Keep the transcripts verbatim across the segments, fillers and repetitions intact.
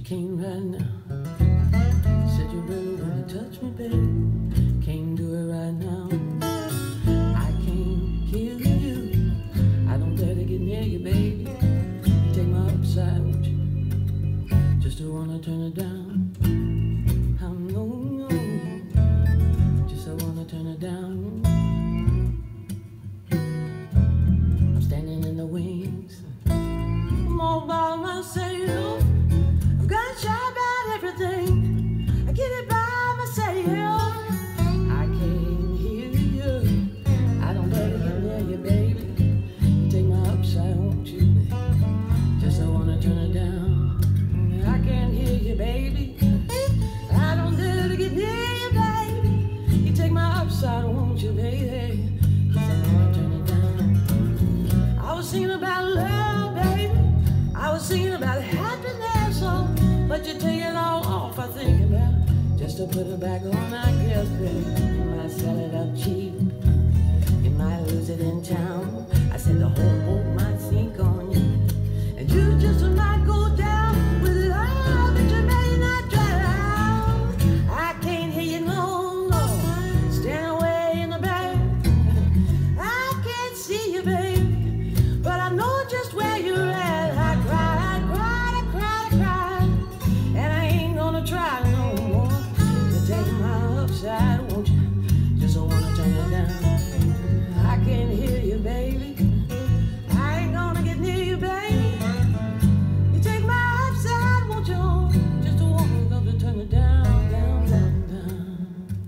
came right now. Said you really wanna touch me, baby. Can't do it right now. I can't kill you. I don't dare to get near you, baby. You take my upside, won't you? Just to wanna turn it down. I know, no. Just I wanna turn it down. I'm standing in the wings. I'm all by myself. I've got shy about everything. I get it by myself. I can't hear you. I don't dare to get near you, baby. You take my upside, won't you? Just I wanna turn it down. I can't hear you, baby. I don't dare to get near you, baby. You take my upside, won't you, baby? Just I wanna turn it down. I was singing about love, baby. I was singing about happiness, oh, but you take it all off, I think about just to put it back on, I guess, baby. You might sell it up cheap, you might lose it in town. I said the whole boat might sink on you, and you just might go down with it all, but you may not drown. I can't hear you no more, stand away in the back. I can't see you, baby, but I know just where you're at. Won't you? Just don't wanna turn it down. I can't hear you, baby. I ain't gonna get near you, baby. You take my upside, won't you? Just don't want to turn it down, down, down, down.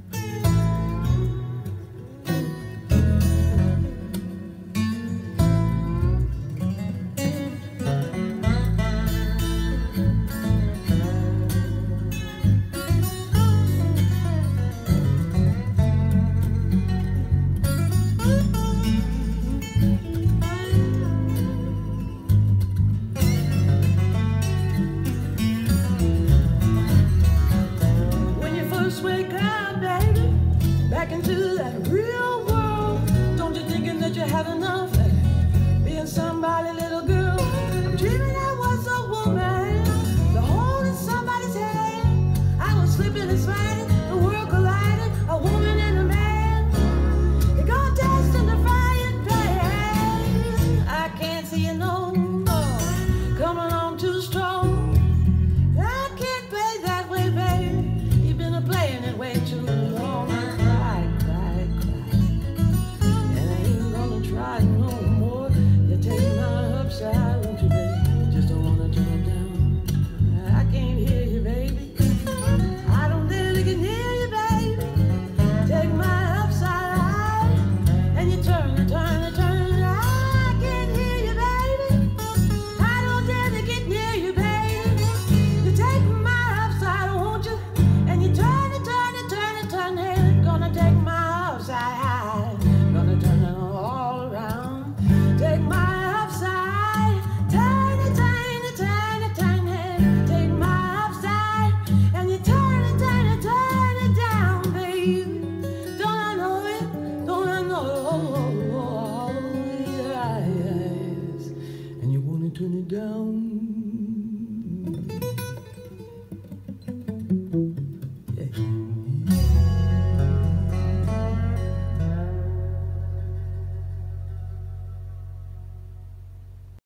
Wake up, baby, back into that real world. Don't you thinking that you had enough being somebody, little girl? I'm dreaming I was a woman, the holding somebody's hand. I was slipping and sliding, the world collided, a woman and a man. They got dust in the frying pan. I can't see you no more, coming on too strong. I can't play that way, baby. Playing it way too long. I cry, cry, cry, and I ain't gonna try no more. You take my upside, won't you, baby? Just don't wanna turn it down. I can't hear you, baby. I don't dare to get near you, baby. Take my upside, and you turn it, turn it, turn it. I can't hear you, baby. I don't dare to get near you, baby. You take my upside, won't you? And you turn it, turn it, turn it, turn it. Gonna take my upside, gonna turn it all around. Take my upside, turn it, turn it, turn it, turn it. Take my upside, and you turn it, turn it, turn it down, baby. Don't I know it? Don't I know? Yes. And you wanna turn it down?